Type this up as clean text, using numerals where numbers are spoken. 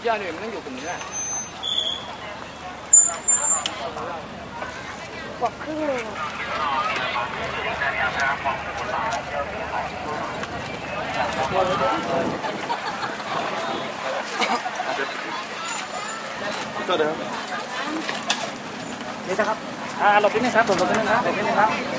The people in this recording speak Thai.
เยอะๆหน่อยมันต้องอยู่กลุ่มนี้กว่าครึ่งนึงก็เดี๋ยวนี่นะครับหลบนิดนึงครับหลบนิดนึงครับหลบนิดนึงครับ